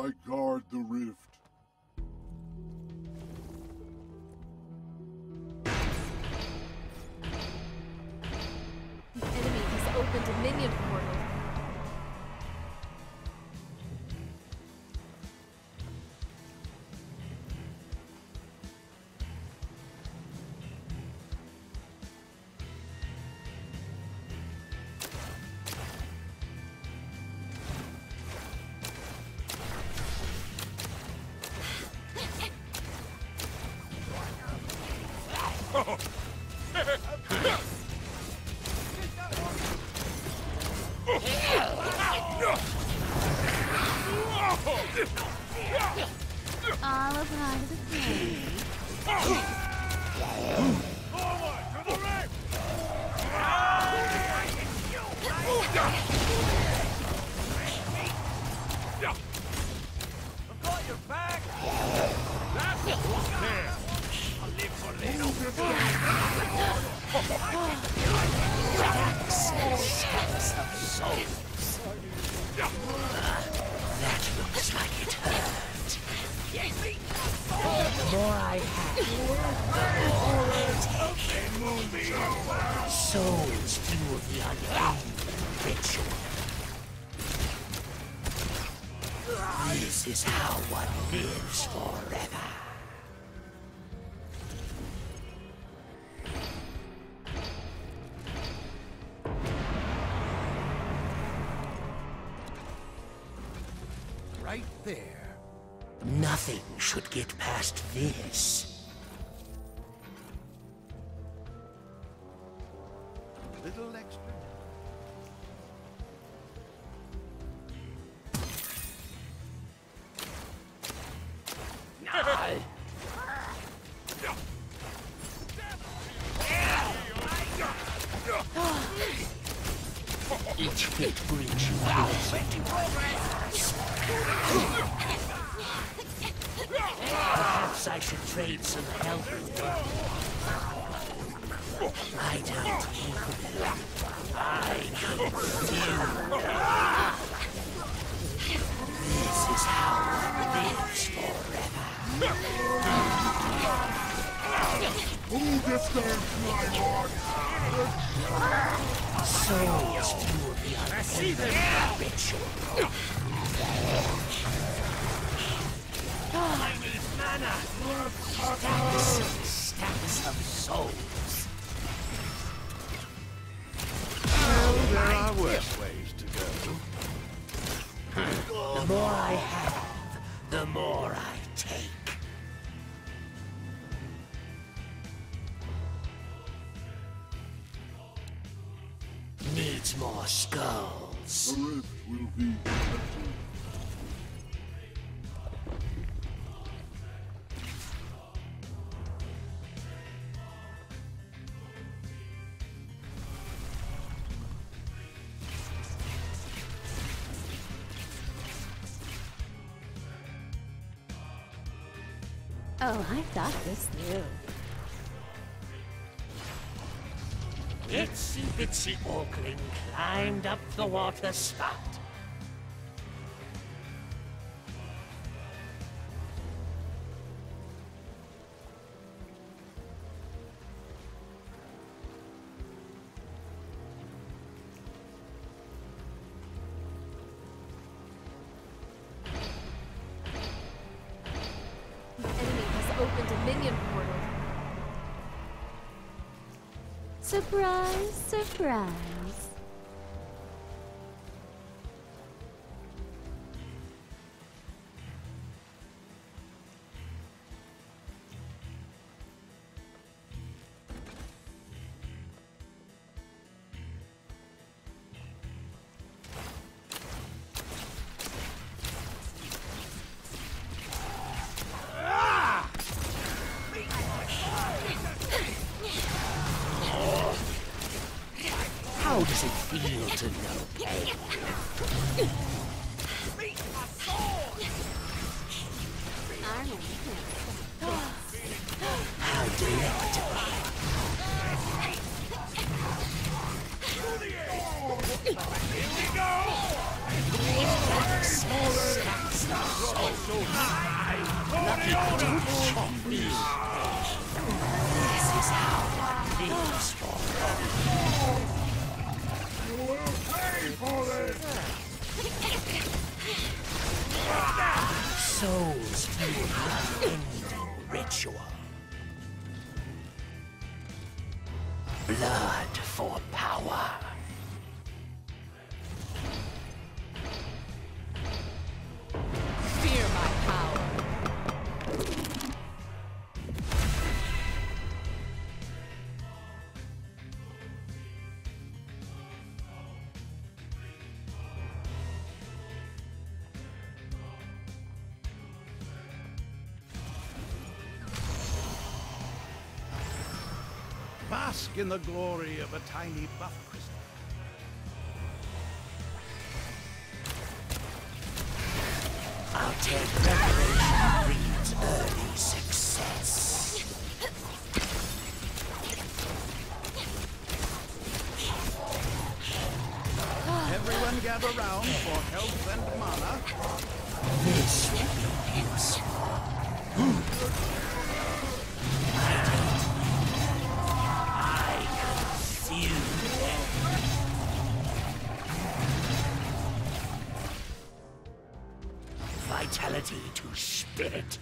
I guard the rift. The enemy has opened a minion portal. All a part of the plan. I've got your back. That's it. I'll live for little. That looks like it hurt. The more I have, the more I take. Souls fuel the unending ritual. This is how one lives forever. Right there. Nothing should get past this. A little extra. Each hit brings you closer to perhaps I should trade some help with you. I don't heal. I confuse. This is how one lives forever. Who gets there, Flyhawk? Souls fuel the unending ritual. I need mana. Stacks of souls. There are worse ways to go. The more I have, the more I take. Needs more skulls. The rift will be empty. Oh, I thought this through. Itsy bitsy Orkling climbed up the water spout. The enemy has opened a minion portal. Surprise, surprise. How does it feel to know pain? How delectable. Here we go! Stacks of souls. so high. Gloriona! This is how one lives for You will pay for this! souls through the unending ritual. Blood for power. Fear my power. Bask in the glory of a tiny buff crystal. I'll take preparation breeds early success. Everyone gather round for health and mana. This will be useful. I consume them. Vitality to spirit.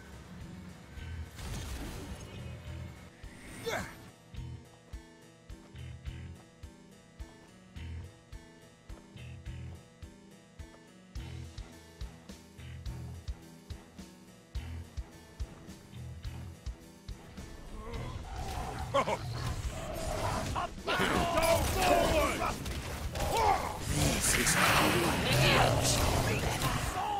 This is how one lives forever.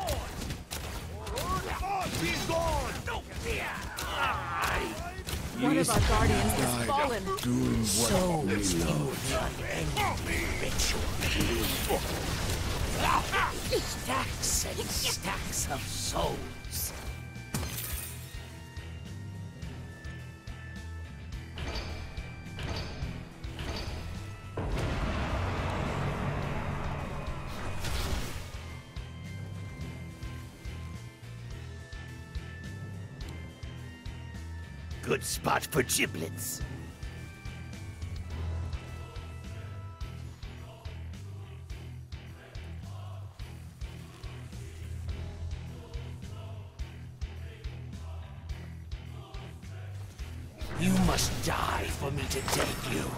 One of our guardians has fallen. Doing Souls through the unending ritual. Stacks and stacks of souls. Good spot for giblets. You must die for me to take you.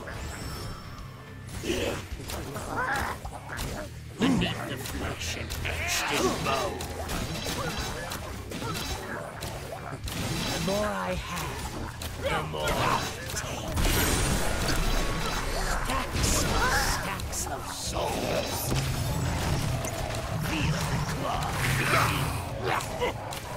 Beneath the flesh and etched in bone. The more I have, the more I take. Stacks and stacks of souls. Feel the claw.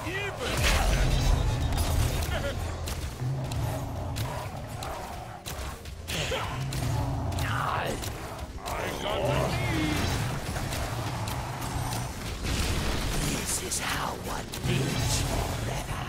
This is how one lives forever.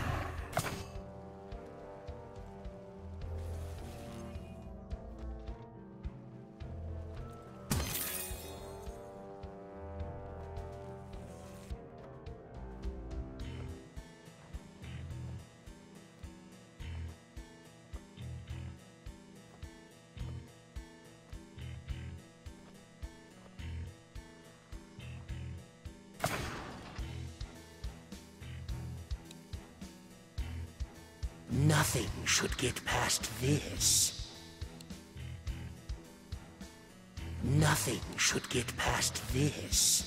Nothing should get past this. Nothing should get past this.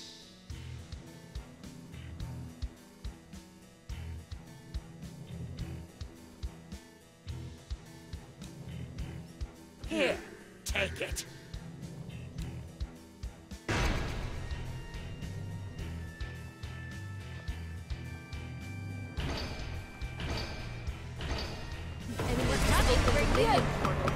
Here, take it. Anyone can make the right minion portal.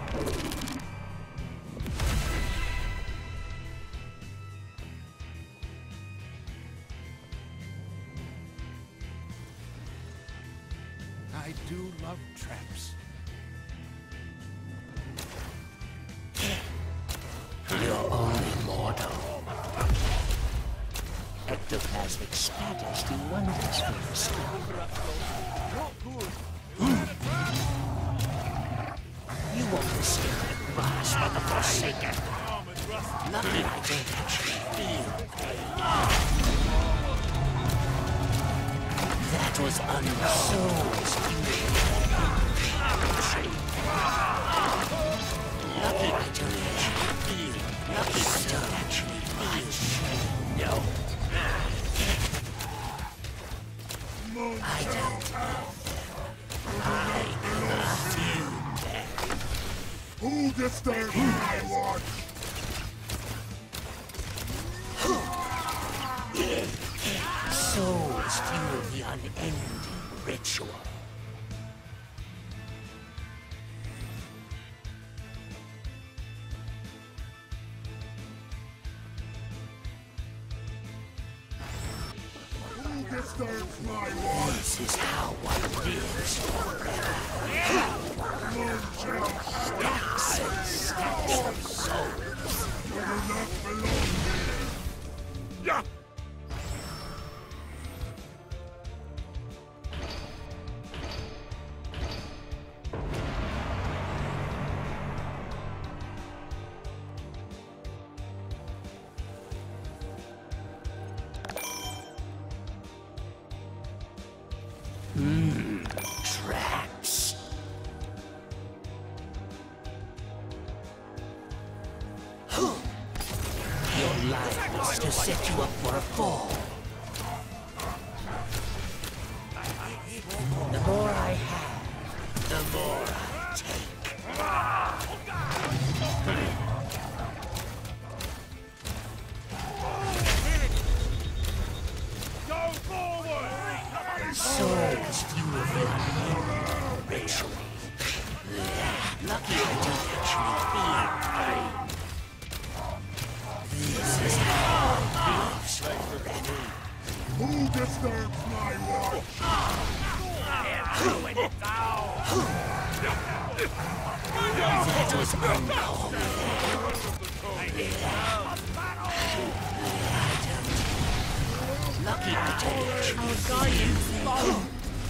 I do love traps. You're only mortal. Ectoplasm cosmic spatters do wonders for your skin. You won't escape the grasp of the Forsaken. Lucky I don't actually feel pain. That was Unsoul's fury. Lucky I don't actually feel. Lucky I don't actually feel. No. I don't. I feel them. Who disturbs my watch? Souls fuel the unending ritual. Who disturbs my watch? This is how one lives forever. Stacks and stacks of souls. You do not belong here. Yeah. Traps. Your life was to set you up for a fall. The more I have, the more I take. Go forward! Souls fuel the unending ritual. Lucky I don't actually feel pain. This is how it lives forever. Who disturbs my watch? That was uncalled. Lucky I don't actually Guardians follow.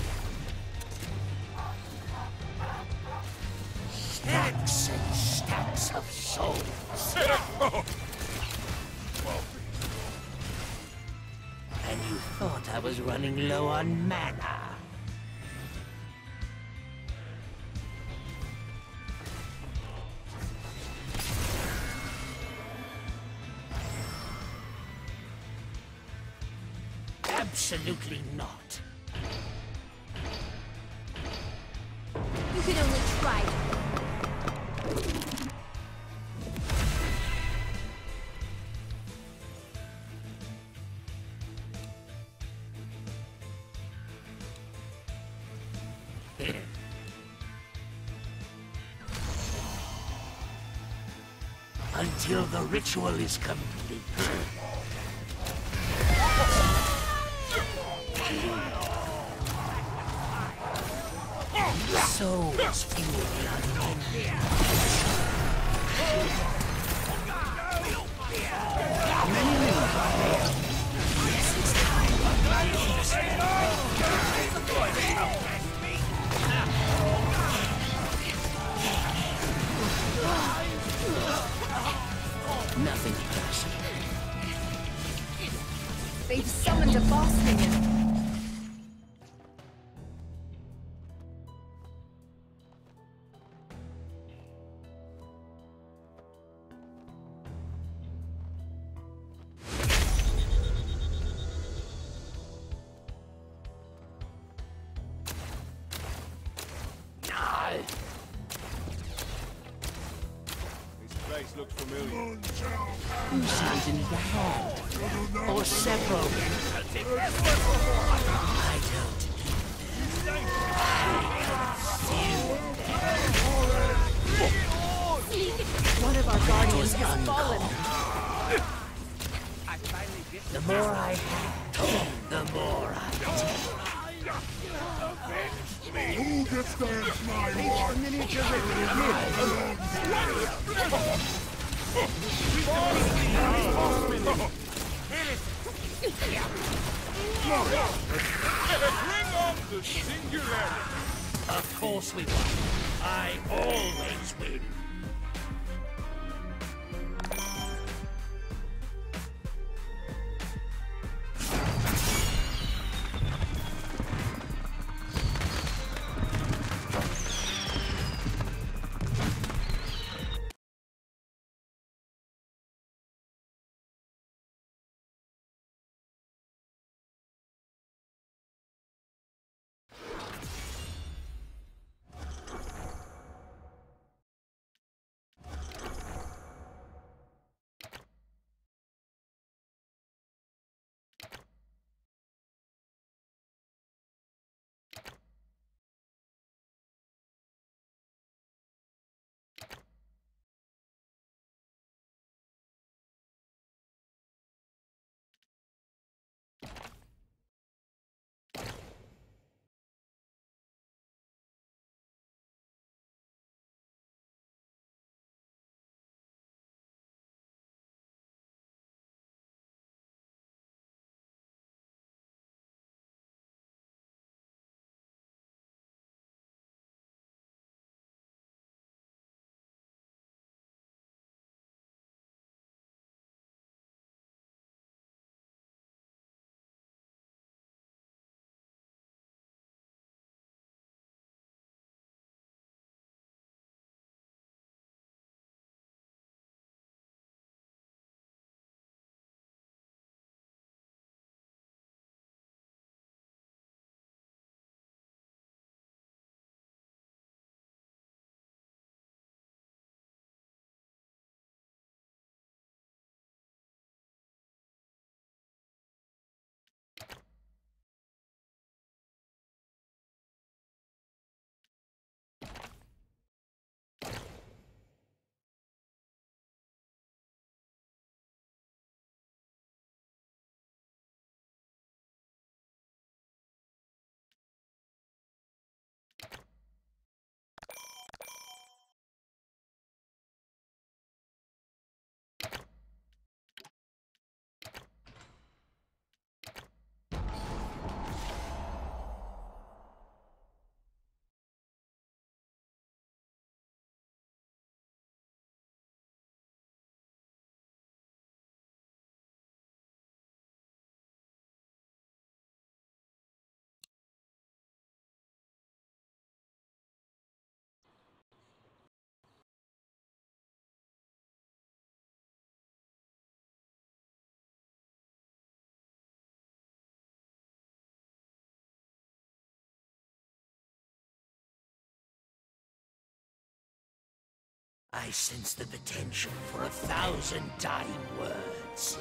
stacks and stacks of souls. And you thought I was running low on mana. Absolutely not. You can only try. Until the ritual is complete. Souls fuel the unending. Nothing personal. They've summoned a boss minion. This place looks familiar. Who stands in the hand? Or several? I don't. One of our guardians has fallen. The more I have, the more I take. Who disturbs my watch? Bring on the singularity! Of course we won. I always win. I sense the potential for 1,000 dying words.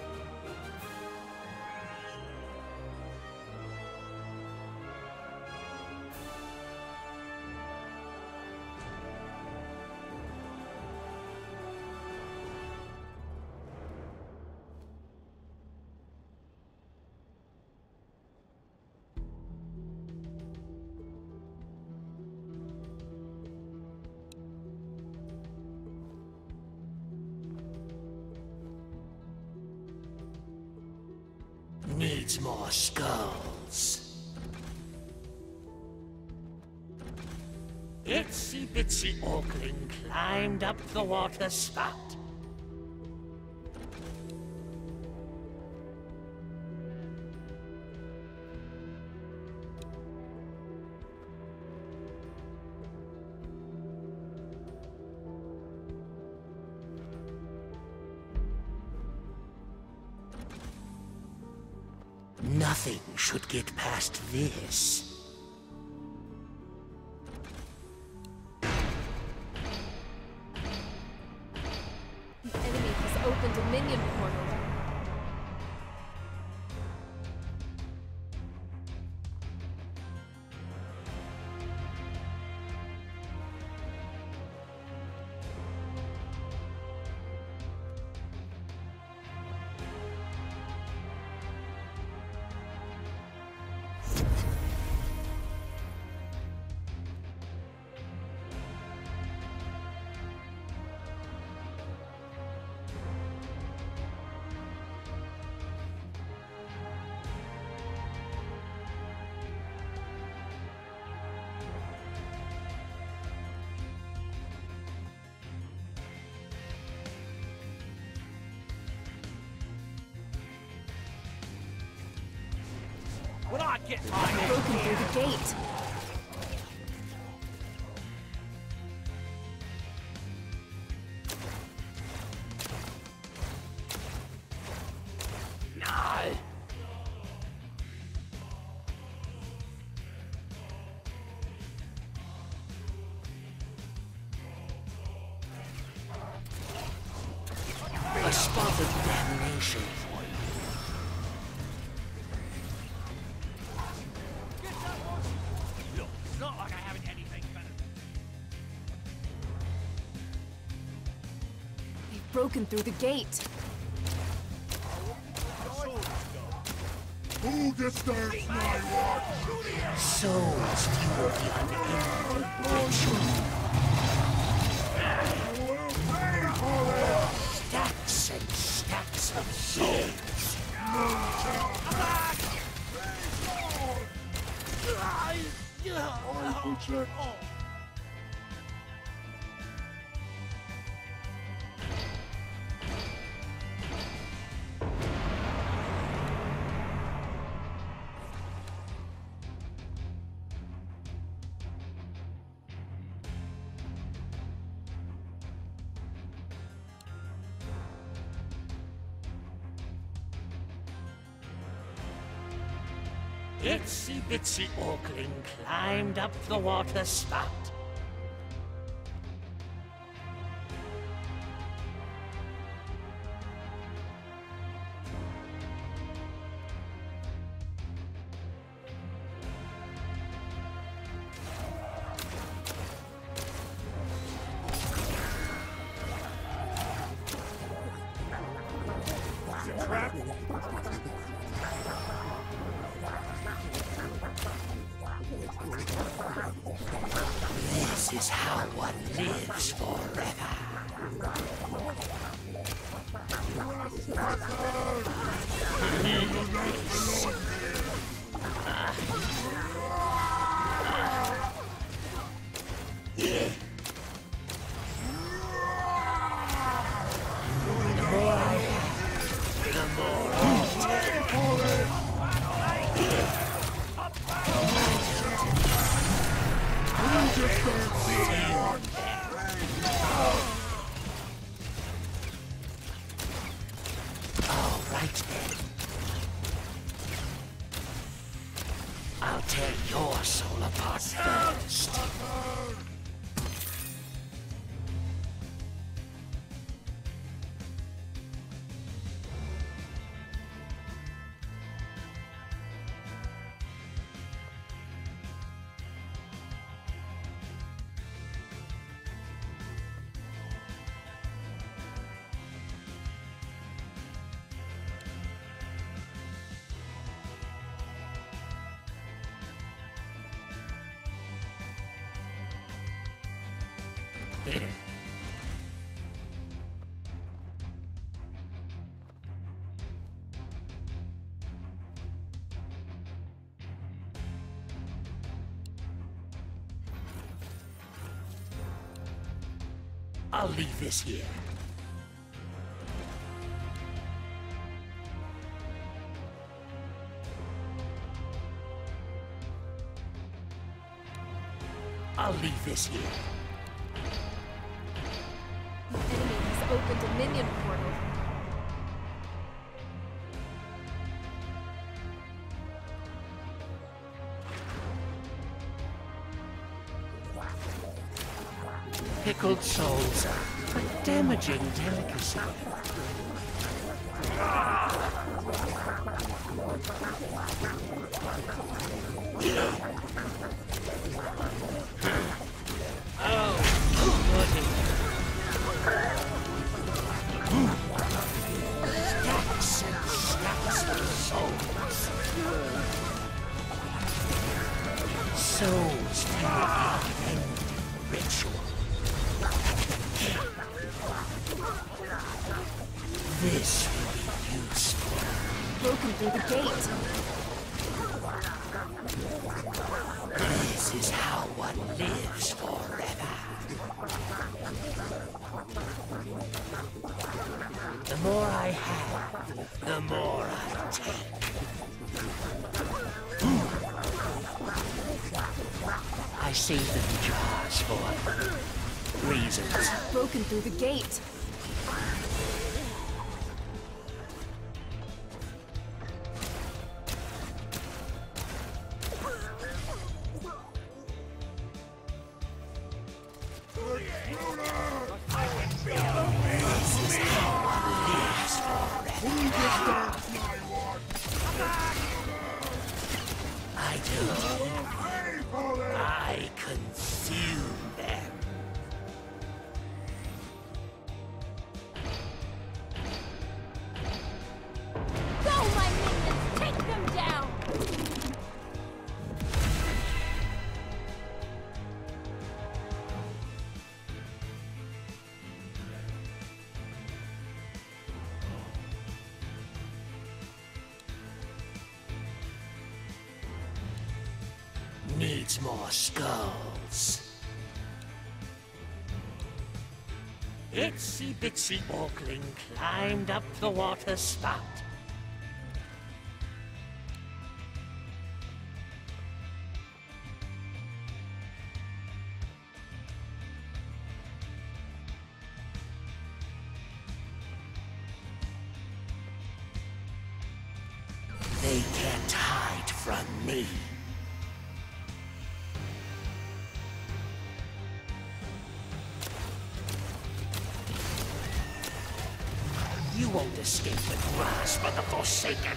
Needs more skulls. Itsy bitsy Orkling climbed up the water spout. Nothing should get past this. The enemy has opened a minion portal. when I get my Broken through the gate. No. A spot of damnation for you. Look, it's not like I haven't anything better. They've broken through the gate. Who disturbs my watch? Souls fuel the unending ritual. You will pay for this! Stacks and stacks of souls. I protect. Itsy bitsy Orkling climbed up the water spout. This is how one lives forever. The more I have, the more all right then. I'll tear your soul apart first. I'll leave this here. I'll leave this here. The enemy has opened a minion portal. Pickled souls are a damaging delicacy. Stacks and stacks of souls. Souls fuel the unending ritual. This will be useful. Broken through the gate. This is how one lives forever. The more I have, the more I take. I saved them in jars for reasons. Broken through the gate. I do. I consume them. Go, my minions! Take them down! Needs more skulls. Itsy Bitsy Orkling climbed up the water spout. They can't hide from me. You won't escape the grasp of the Forsaken.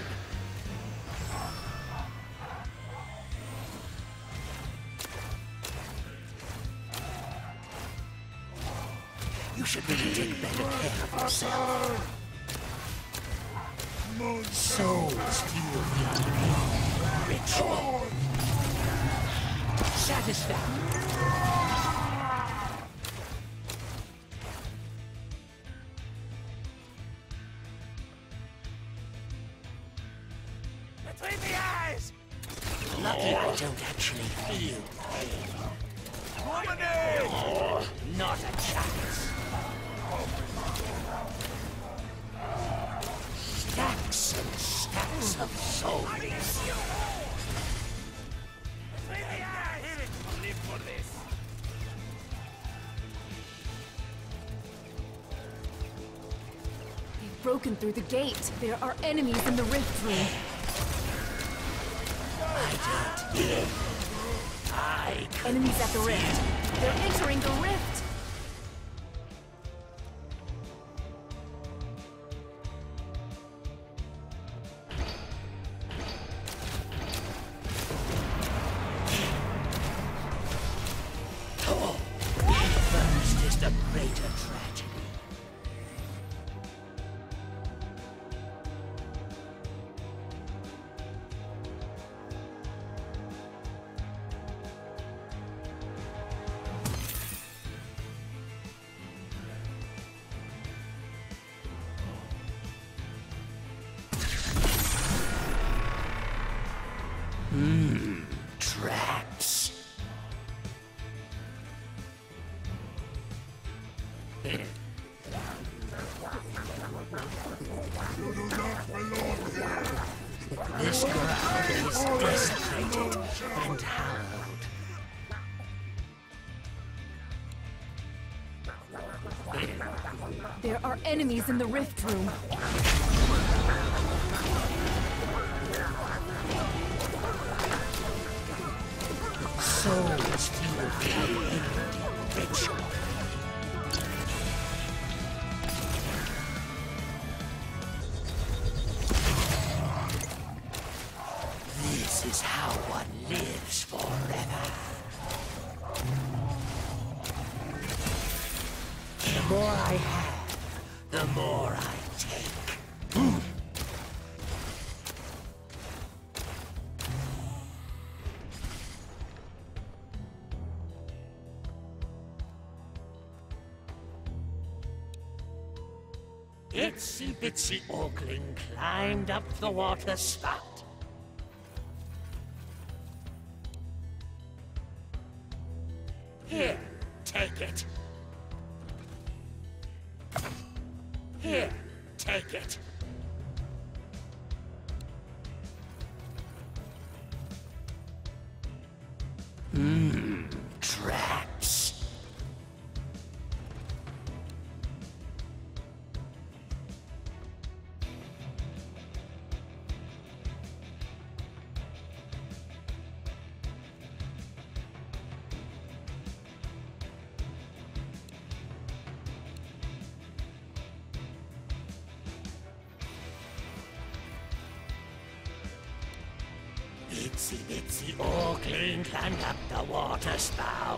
You should really take better care of yourself. Souls fuel the unending ritual. Satisfactory. Between the eyes! Lucky I don't actually feel pain. Lemonade! Not a chance. Stacks and stacks of souls. Between the eyes! Live for this! You've broken through the gate. There are enemies in the rift room. I Enemies at the rift. They're entering the rift. First is the greater tragedy. Tracks. This ground is desecrated and hallowed. There are enemies in the rift room. Souls fuel the unending ritual. This is how one lives forever. The more I have, the more I take. Itsy Bitsy Orkling climbed up the water spout. Here, take it. Here, take it. Itsy bitsy Orkling climbed up the water spout.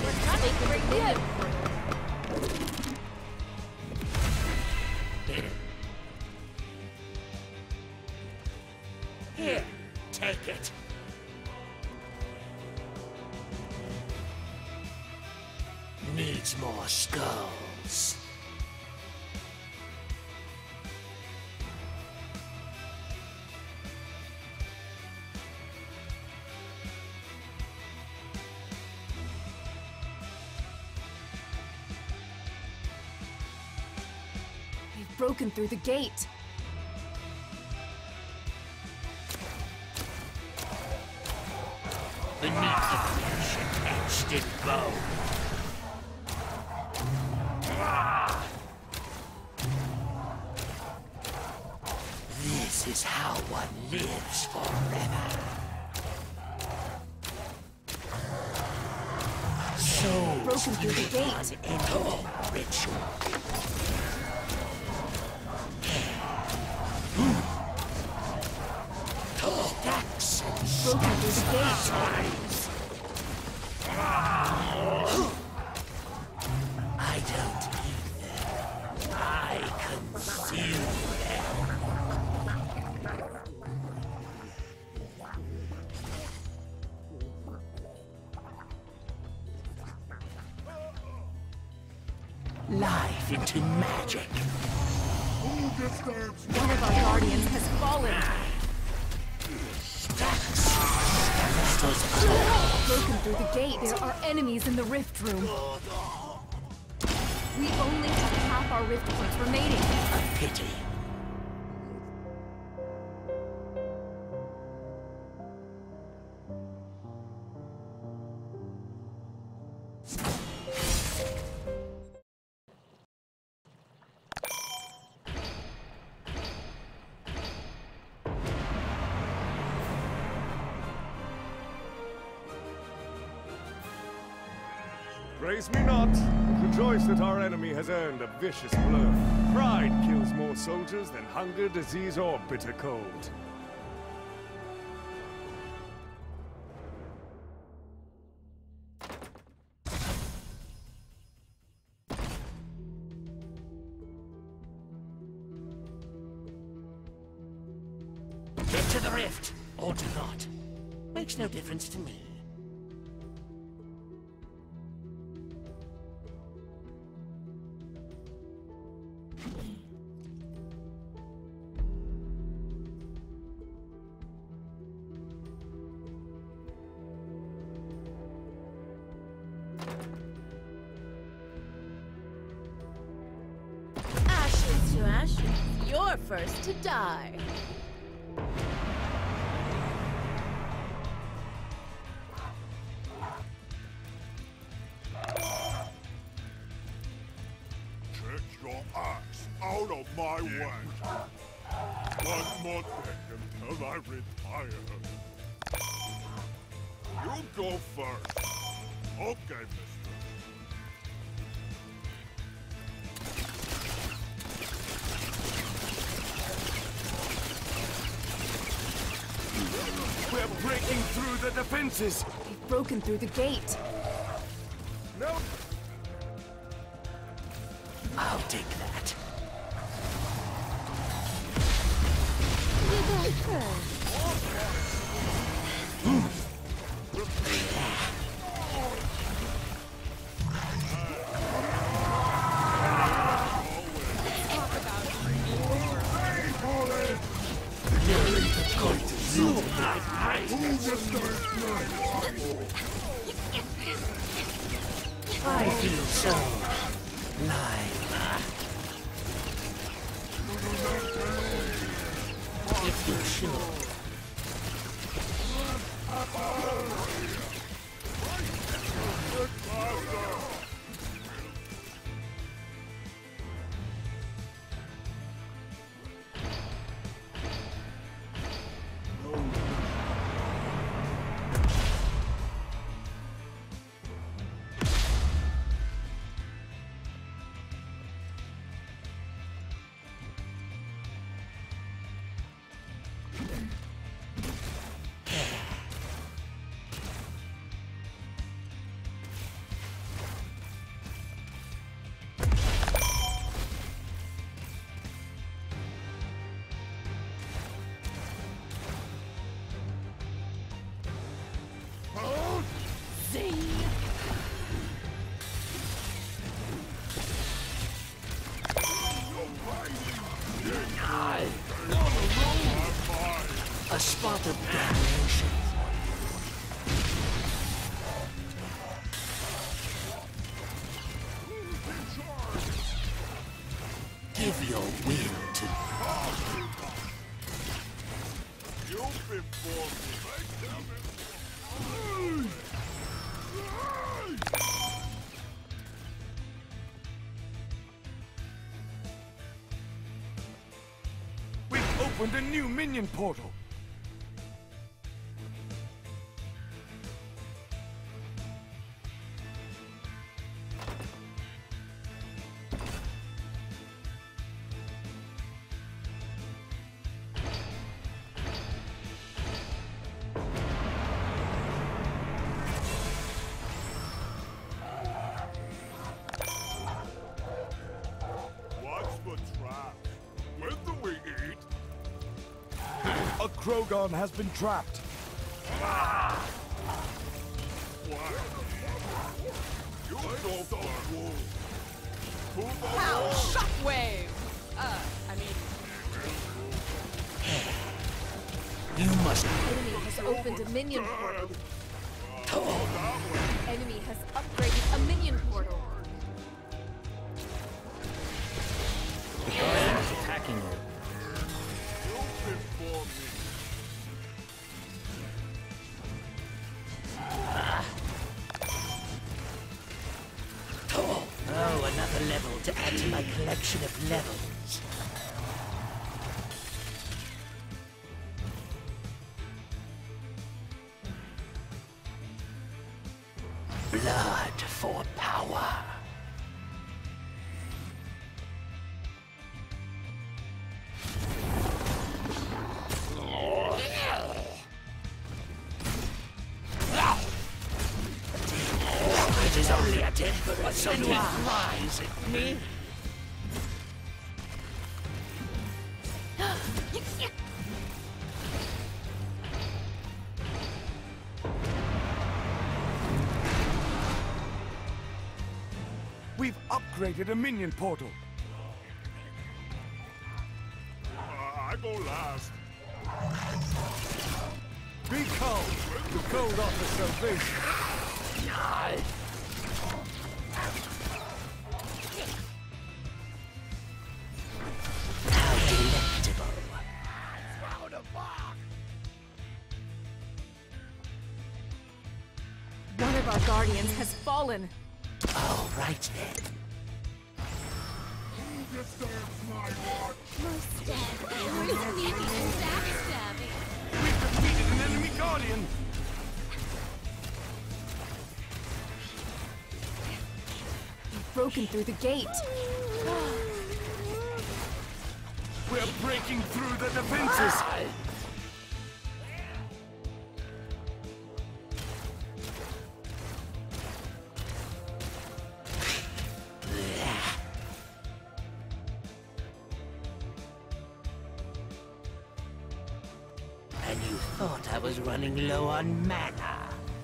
Here, take it. Needs more skulls. They've broken through the gate. Beneath the flesh etched in bone. This is how one lives forever. Souls Broken through the gate. unending ritual. Stacks and Broken through the gate. signs. I don't eat them. I consume them. Life into magic. Who disturbs me? One of our guardians has fallen. Broken through the gate. There are enemies in the rift room. We only have half our rift points remaining. A pity. Praise me not, but rejoice that our enemy has earned a vicious blow. Pride kills more soldiers than hunger, disease, or bitter cold. Get to the rift, or do not. Makes no difference to me. Ashes to ashes. You're first to die. Get your ass out of my way. One more thing until I retire. You go first. Okay, mister. We're breaking through the defenses! They've broken through the gate. No! I'll take that. Who disturbs me? I feel so alive. If you're sure. spot of damnation. Give your will to You've been born. We've opened a new minion portal. What's the trap? When do we eat? A Krogon has been trapped. Why? You don't so cool. Who the Pow! Shockwave! I mean, You must enemy has opened a minion portal. Enemy has upgraded a minion portal. attacking you. You've been born. Oh, another level to add to my collection of levels. Blood for power. It is only a temporary something flies at me. We've upgraded a minion portal. I go last. Be calm. The cold offers salvation. How delectable. One of our guardians has fallen. All right then. Who disturbs my watch? Most dead. Sneaky and backstabbing. We've defeated an enemy guardian. We've broken through the gate. We're breaking through the defenses. And you thought I was running low on mana.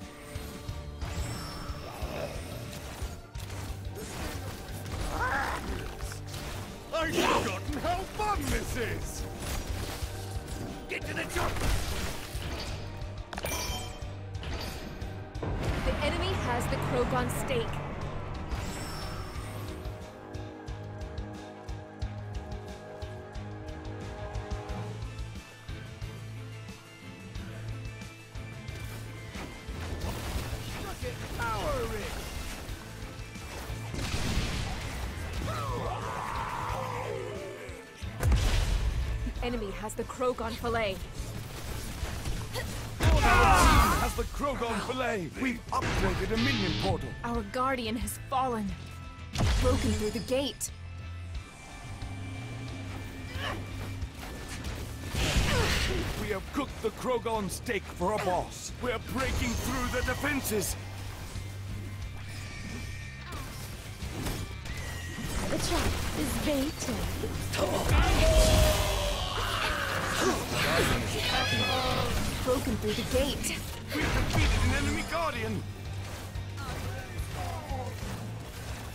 I've forgotten how fun this is. Get to the jump! The enemy has the Krogon stake. The enemy has the Krogon fillet. Has the Krogon fillet. We've upgraded a minion portal. Our guardian has fallen. Broken through the gate. We have cooked the Krogon steak for a boss. We're breaking through the defenses. The trap is baited. Broken through the gate. We've defeated an enemy guardian.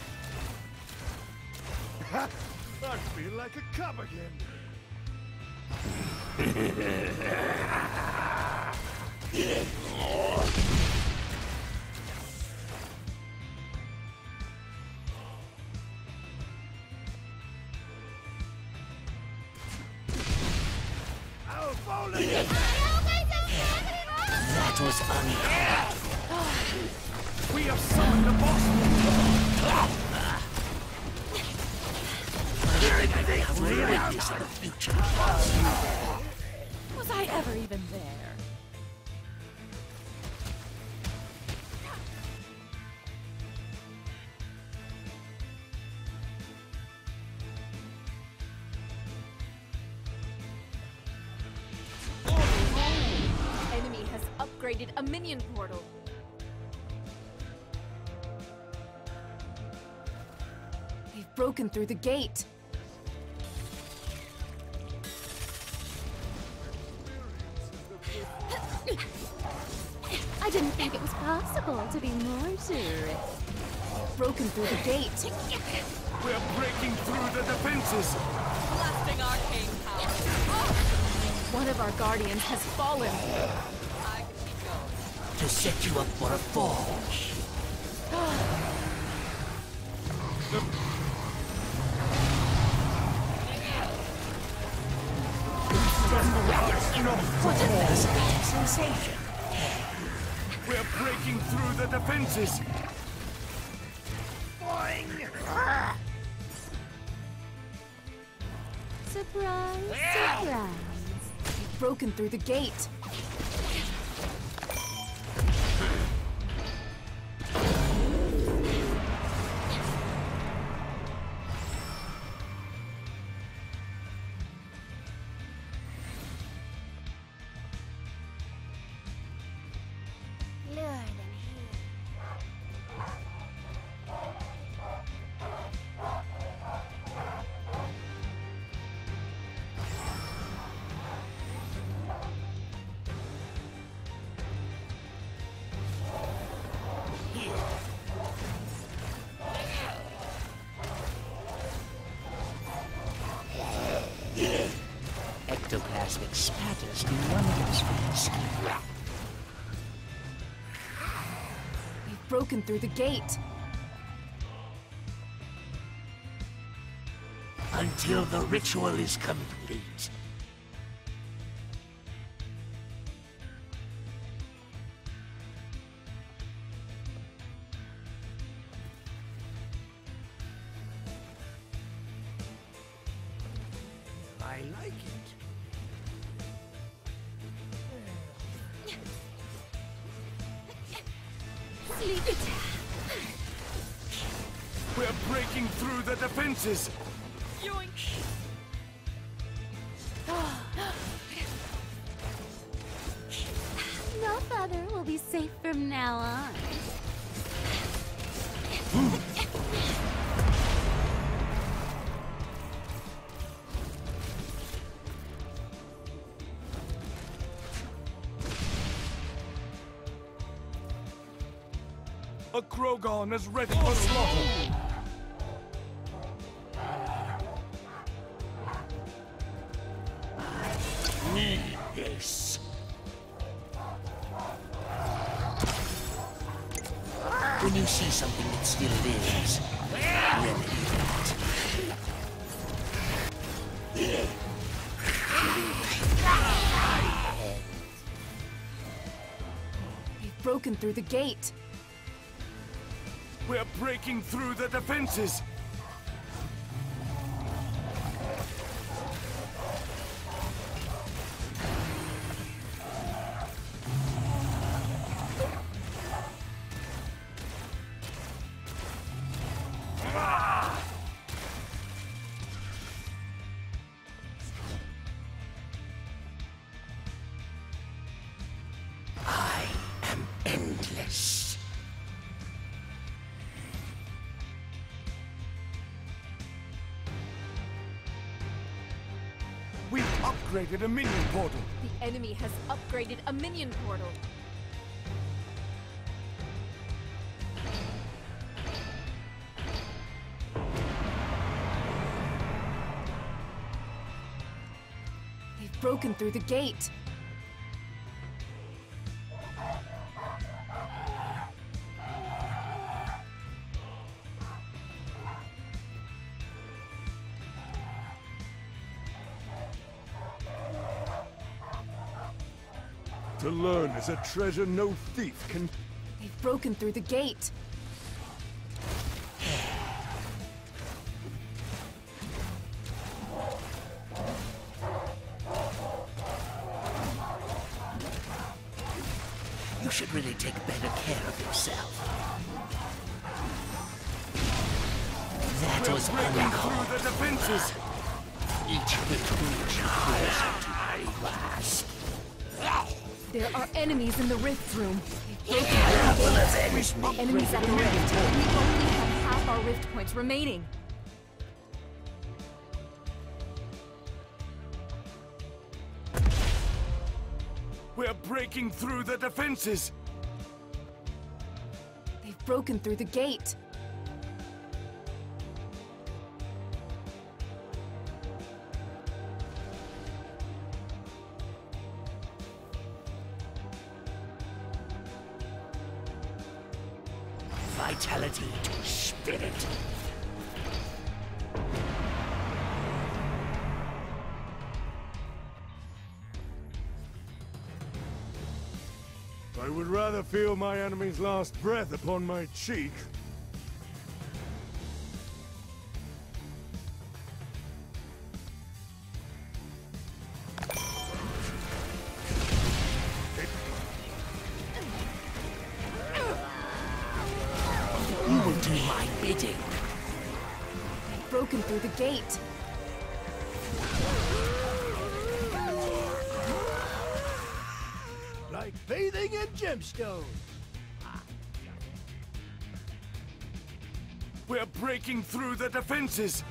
I feel like a cub again. That was uncalled. We have summoned the boss! They have ruined this in the future. Was I ever even there? Enemy has upgraded a minion portal. They've broken through the gate. I didn't think it was possible to be more terrific. Broken through the gate. We're breaking through the defenses! Blasting arcane power. One of our guardians has fallen. I can keep going. To set you up for a fall. What a fascinating sensation. We're breaking through the defenses! Surprise, surprise. They've broken through the gate. Ectoplasmic spatters do wonders for your skin. They've broken through the gate. Until the ritual is complete. I like it. Sleep it. We're breaking through the defenses! No father will be safe from now on. A Krogan is ready for slaughter! Need this. When you see something that still lives, remedy that. They've broken through the gate. We're breaking through the defenses! I am endless. We've upgraded a minion portal! The enemy has upgraded a minion portal. They've They've broken through the gate. To learn is a treasure no thief can... They've broken through the gate. You should really take better care of yourself. That was uncalled Through the defenses! each retreat closer to my grasp. There are enemies in the rift room. They've broken I through will the gate. avenge me. Enemies at the rift. We only have half our rift points remaining. We're breaking through the defenses! They've broken through the gate. Vitality to spirit. I would rather feel my enemy's last breath upon my cheek. You will do my bidding. They've broken through the gate. Like bathing in gemstone. We're breaking through the defenses!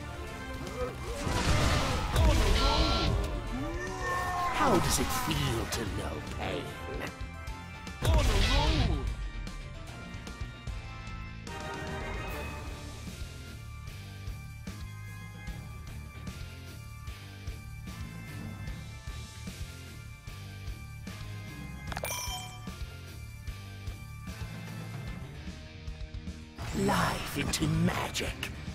How does it feel to know pain? On a roll. Life into magic.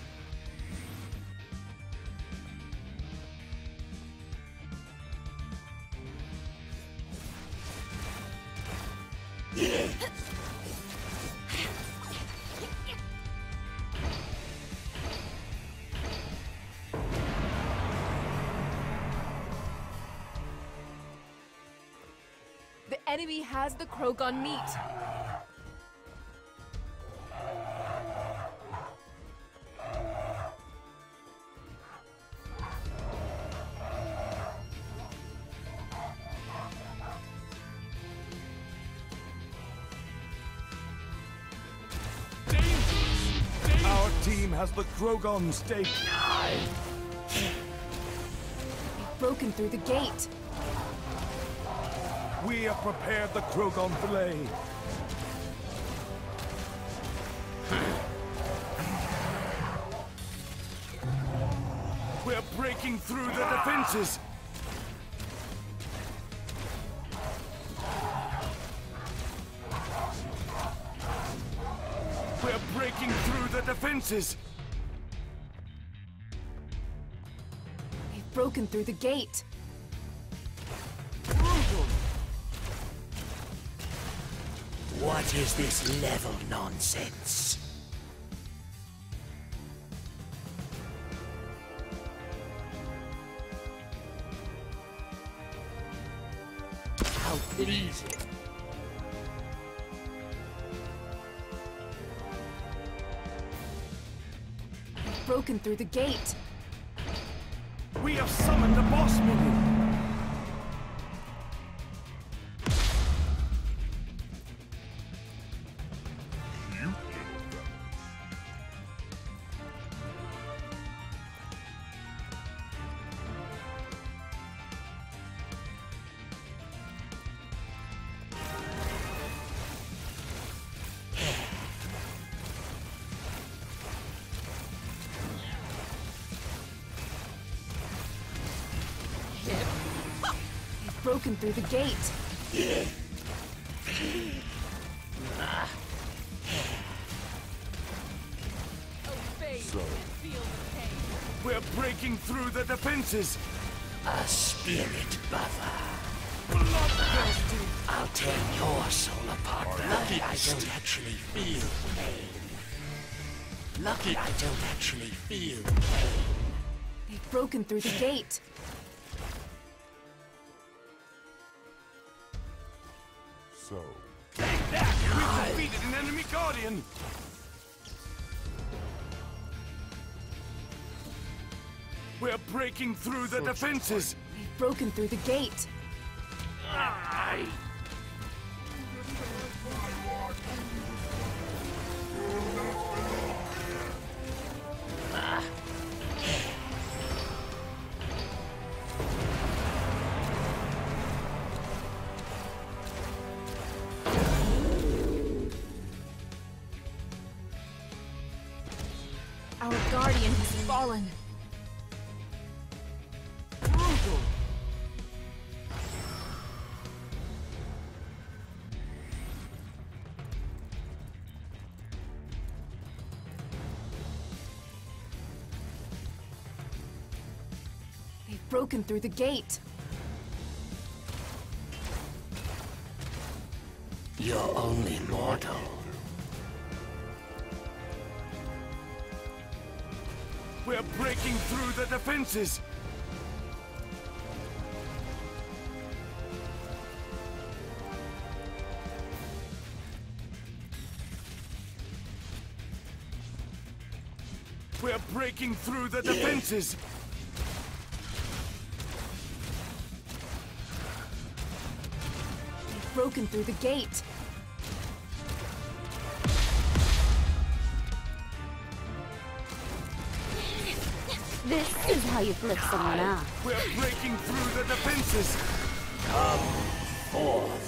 The enemy has the Krogan meat. Our team has the Krogan stake. They've broken through the gate. We have prepared the Krogan fillet. We're breaking through the defenses! We're breaking through the defenses! They've broken through the gate. What is this level nonsense? How pleasing. They've broken through the gate. We have summoned a boss minion! Broken through the gate. We're breaking through the defenses. A spirit buffer. I'll tear your soul apart. Lucky I don't actually feel pain. Lucky I don't actually feel pain. They've broken through the gate. So, Take that! We've defeated an enemy guardian. We're breaking through the defenses. They've broken through the gate. Our guardian has fallen. They've broken through the gate. You're only mortal. We're breaking through the defenses. We're breaking through the defenses. They've broken through the gate. This is how you flip someone off. We're breaking through the defenses. Forth.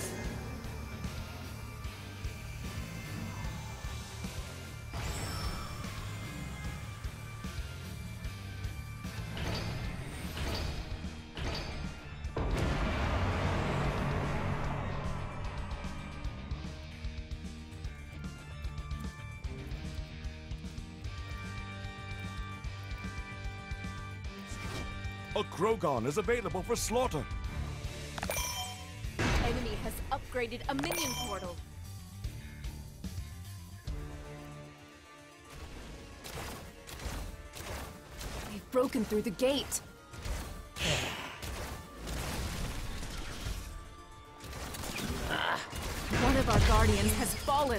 A Krogan is available for slaughter. Enemy has upgraded a minion portal. They've broken through the gate. One of our guardians has fallen.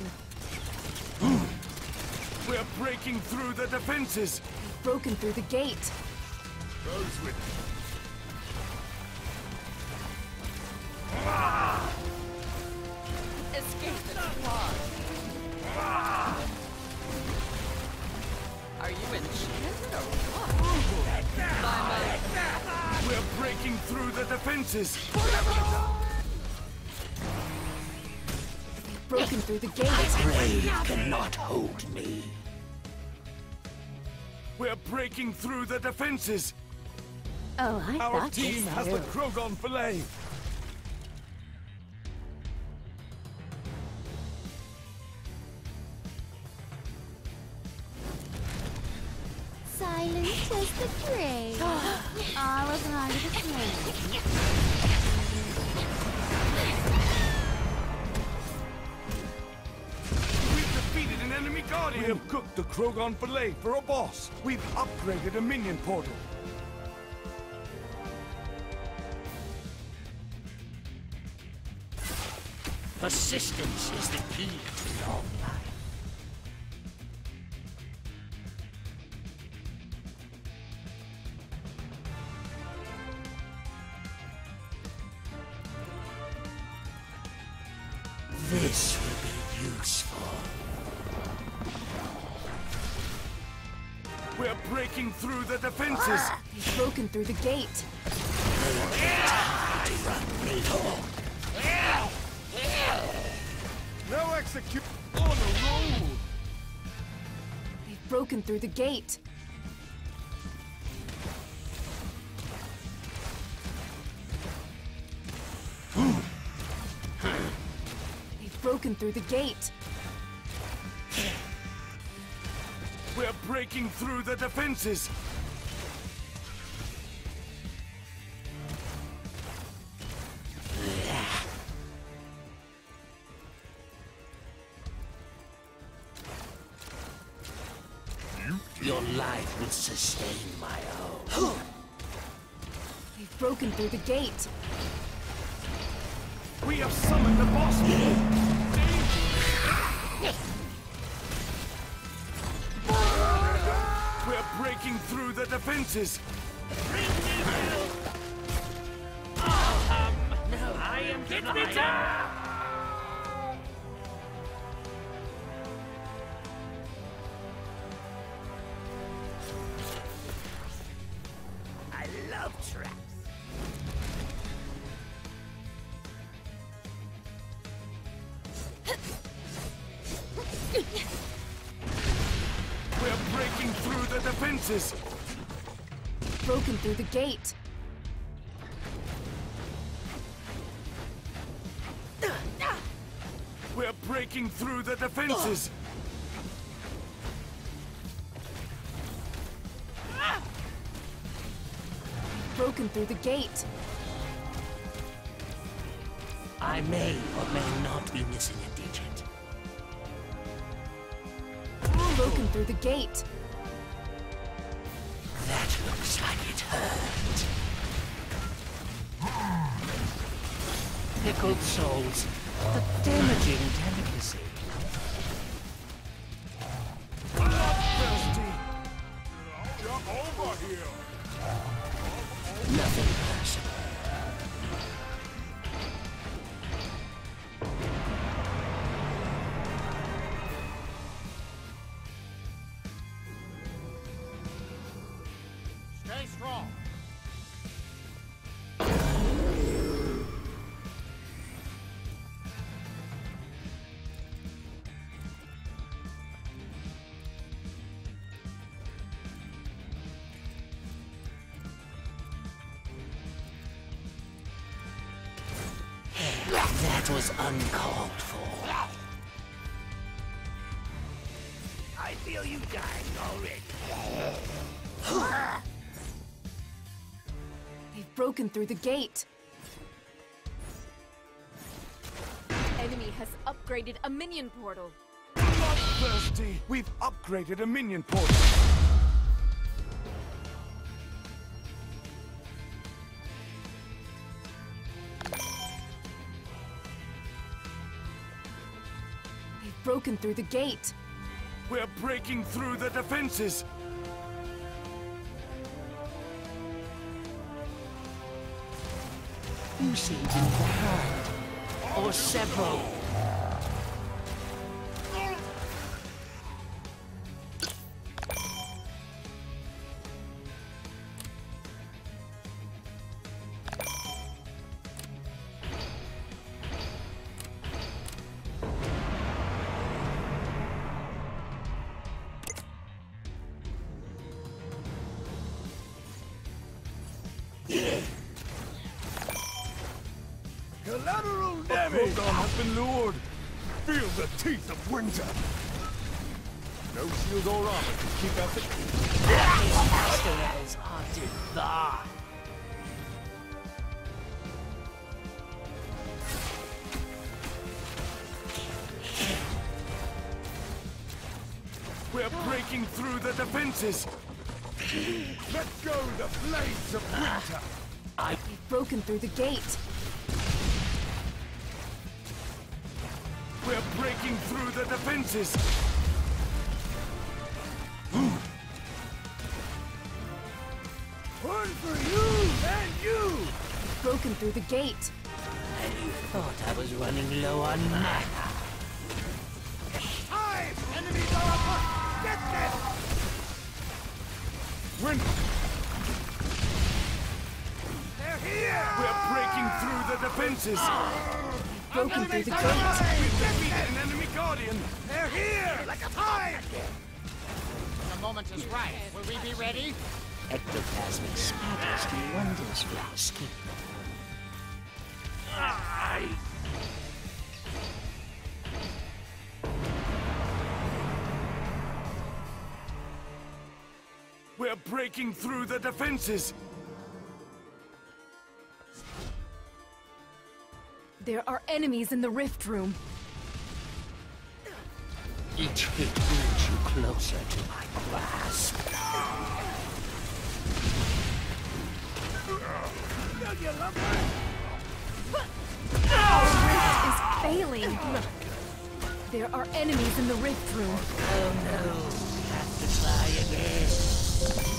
We're breaking through the defenses. They've broken through the gate. goes with Escape the squad. Are you enchanted or what? We're breaking through the defenses. They've broken through the gate. Grave cannot hold me. We're breaking through the defenses. Oh, I Our thought team this has the through. Krogan fillet. Silence as the grave. All of part of the plan. We've defeated an enemy guardian. We have cooked the Krogan fillet for a boss. We've upgraded a minion portal. Persistence is the key to long life. This will be useful. We're breaking through the defenses. They've broken through the gate. No execute on a roll. They've broken through the gate. broken through the gate. We're breaking through the defenses! Your life will sustain my own. They've broken through the gate. We have summoned the boss! We're breaking through the defenses! I am get me down! I love traps. We're breaking through the defenses! Broken through the gate. We're breaking through the defenses! Broken through the gate. I may or may not be missing a digit. Broken through the gate. That looks like it hurt. Pickled souls, the damaging delicacy. Bloodthirsty! Get over here! Nothing personal. Stay strong. That was uncalled for. I feel you dying already. They've broken through the gate. Enemy has upgraded a minion portal. Bloodthirsty! We've upgraded a minion portal! They've broken through the gate. We're breaking through the defenses! You seem to need a hand. Or several. Collateral damage! Rogon has been lured! Feel the teeth of winter! No shield or armor to keep out the... Pestilence haunted thigh. We're breaking through the defenses! Let go the blades of winter! They've broken through the gate. We're breaking through the defenses! One for you and you! Broken through the gate. And you thought I was running low on mana. Time! Enemies are apart! Get them! Winter! They're here! We're breaking through the defenses! Broken through the gate. We've defeated an enemy guardian! They're here! Like a time! The moment is right. Will we be ready? Ectoplasmic spatters do wonders for our skin. breaking through the defenses! There are enemies in the rift room. Each hit brings you closer to my grasp. Is failing. There are enemies in the rift room. Oh no, we have to try again.